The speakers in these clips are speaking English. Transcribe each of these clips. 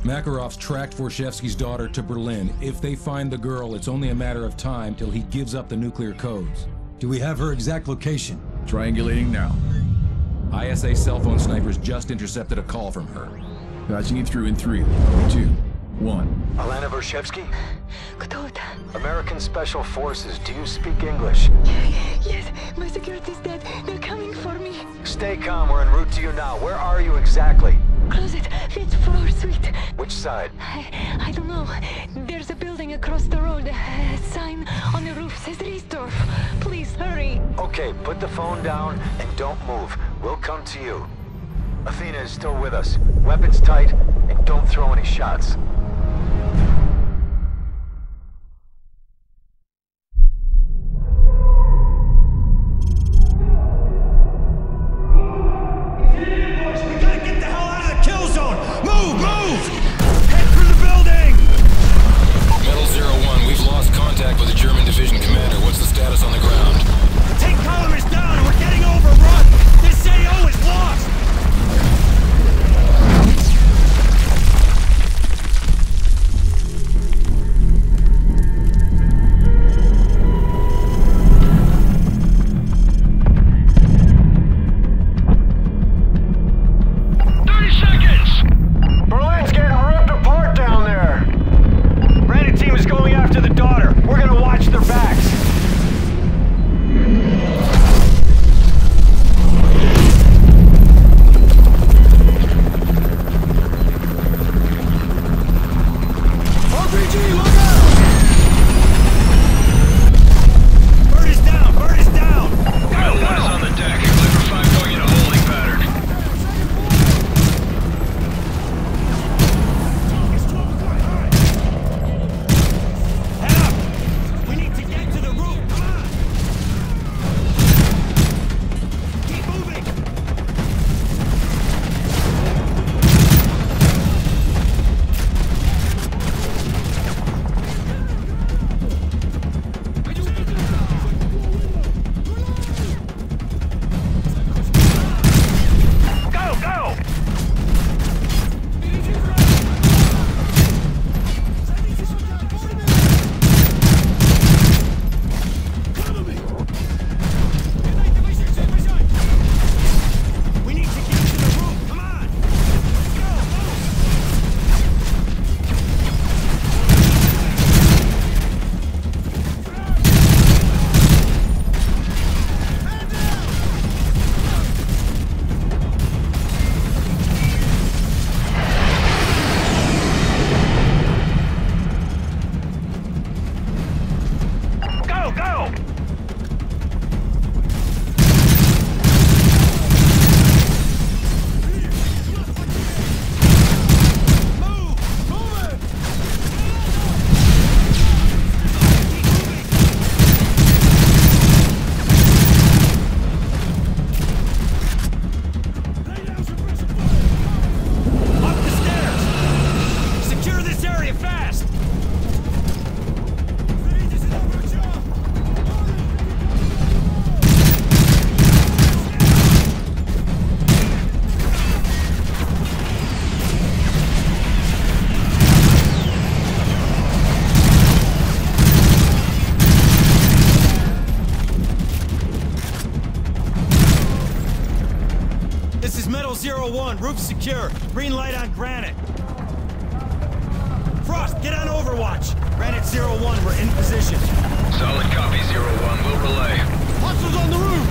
Makarov's tracked Vorshevsky's daughter to Berlin. If they find the girl, it's only a matter of time till he gives up the nuclear codes. Do we have her exact location? Triangulating now. ISA cell phone snipers just intercepted a call from her. Patching you through in 3, 2, 1. Alana Vorshevsky? Кто это? American Special Forces. Do you speak English? Yes, my security's dead. They're coming for me. Stay calm. We're en route to you now. Where are you exactly? Closet, 5th floor suite. Which side? I don't know. There's a building across the road. A sign on the roof says Riesdorf. Please, hurry. Okay, put the phone down and don't move. We'll come to you. Athena is still with us. Weapons tight, and don't throw any shots. Metal 01, roof secure. Green light on Granite. Frost, get on Overwatch. Granite 01, we're in position. Solid copy, 01. We'll relay. Hostiles on the roof!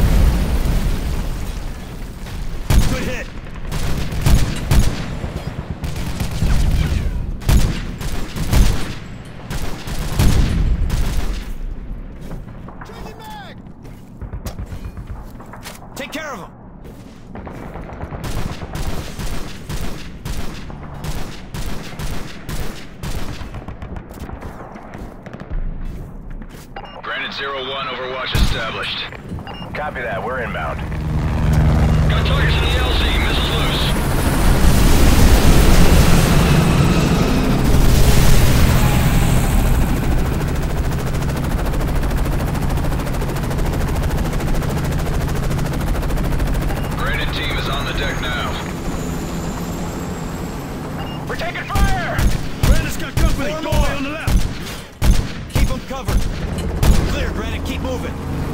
Good hit. Changing mag! Take care of him. Granite 01, Overwatch established. Copy that, we're inbound. Got targets in the LZ, missiles loose. Granite team is on the deck now. We're taking fire! moving.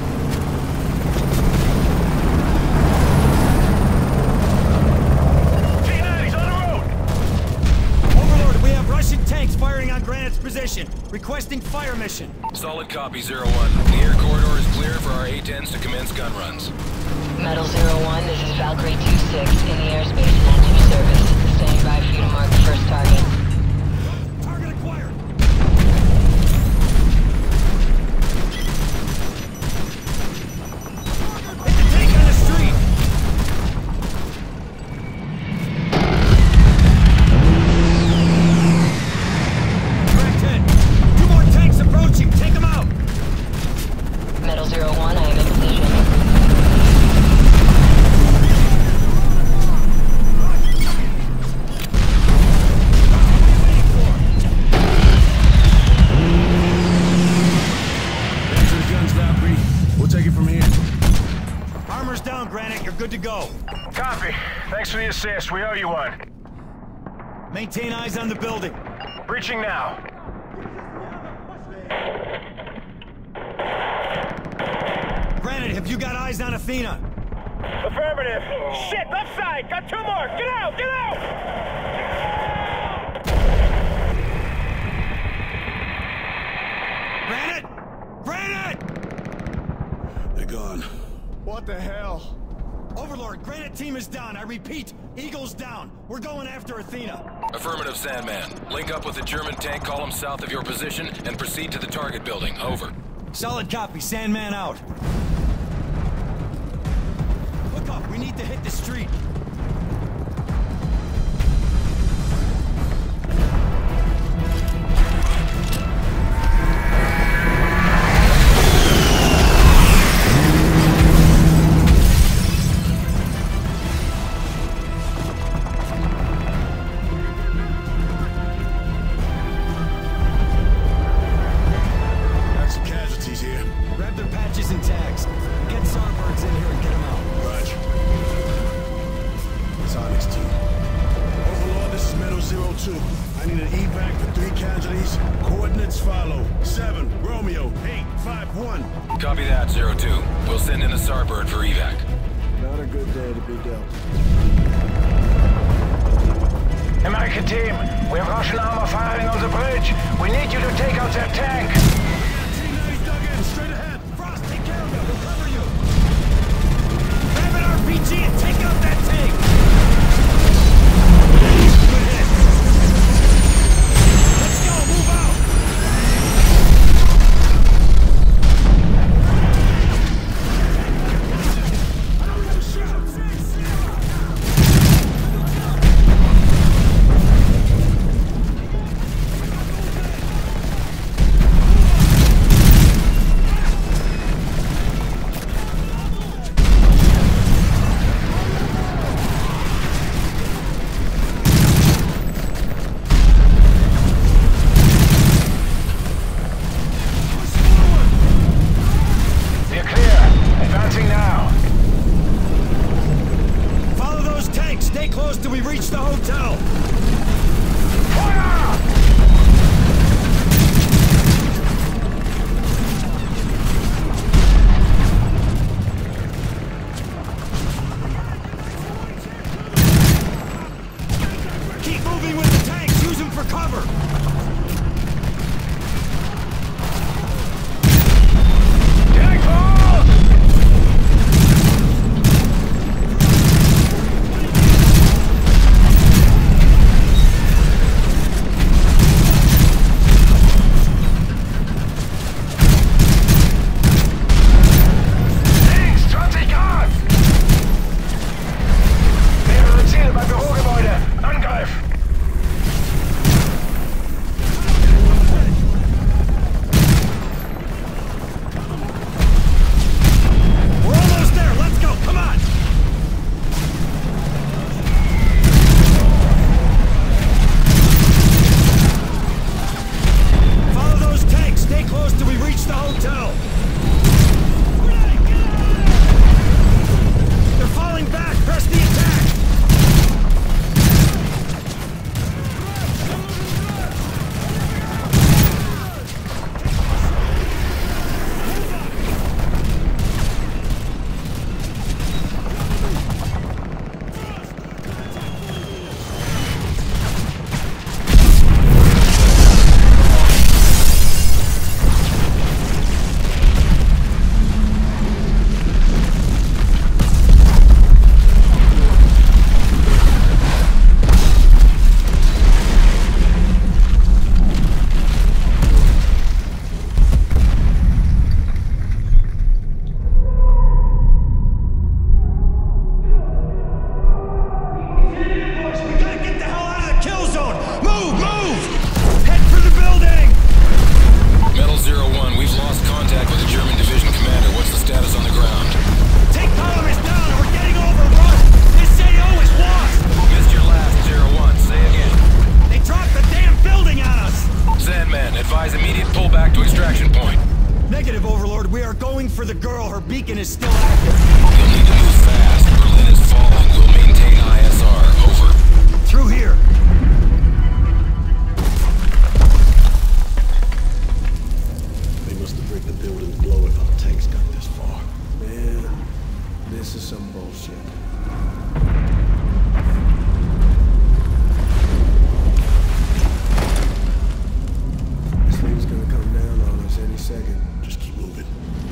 T-90's on the road! Overlord, we have Russian tanks firing on Granite's position. Requesting fire mission. Solid copy, 01. The air corridor is clear for our A-10s to commence gun runs. Metal 01, this is Valkyrie 26 in the airspace and entry service. Standing by for you to mark the first target. Target acquired. Hit the tank on the street. Direct hit. 2 more tanks approaching. Take them out. Metal 01, I am in position. Armor's down, Granite. You're good to go. Copy. Thanks for the assist. We owe you one. Maintain eyes on the building. Breaching now. Granite, have you got eyes on Athena? Affirmative. Shit, left side. Got 2 more. Get out. Get out. Granite! Granite! They're gone. What the hell? Overlord, Granite team is down. I repeat, Eagle's down. We're going after Athena. Affirmative, Sandman. Link up with the German tank column south of your position and proceed to the target building. Over. Solid copy. Sandman out. Look up. We need to hit the street. Got some casualties here. Grab their patches and tags. Get Starbirds in here and get them out. Roger. Sonic's team. Overlord, this is Metal 02. I need an evac for 3 casualties. Coordinates follow. 7, Romeo, 851. Copy that, 02. We'll send in a Starbird for evac. Not a good day to be dealt. American team, we have Russian armor firing on the bridge. We need you to take out that tank. T-90 dug in, straight ahead. Frost, take care of it. We'll cover you. Grab an RPG and take out that tank. Good hit. Let's go. Move out. You're clear. Advancing now. Follow those tanks. Stay close till we reach the hotel. Fire! Keep moving with the tanks. Use them for cover. Tank falls! Overlord. We are going for the girl. Her beacon is still active. You'll need to move fast. Berlin is falling. We'll maintain ISR. Over. Through here. They must have bricked the building below if our tanks got this far. Man, this is some bullshit. This thing's gonna come down on us any second. Just keep moving.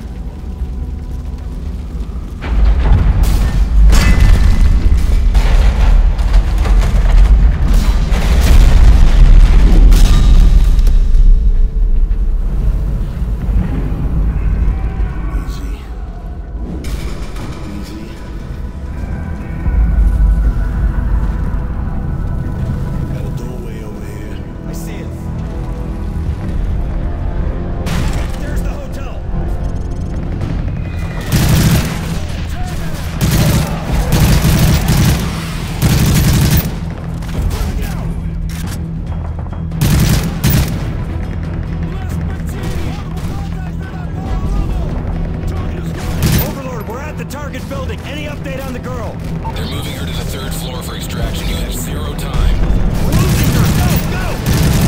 Building. Any update on the girl? They're moving her to the 3rd floor for extraction. You have 0 time. We're losing her! Go! Go!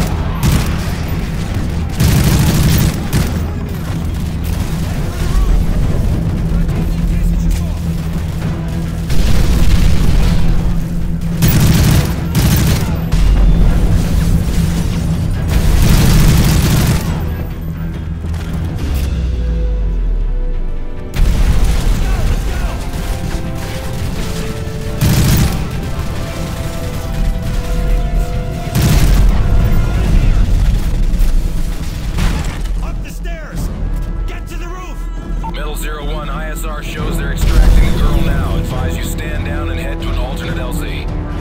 Metal 01, ISR shows they're extracting the girl now. Advise you stand down and head to an alternate LZ.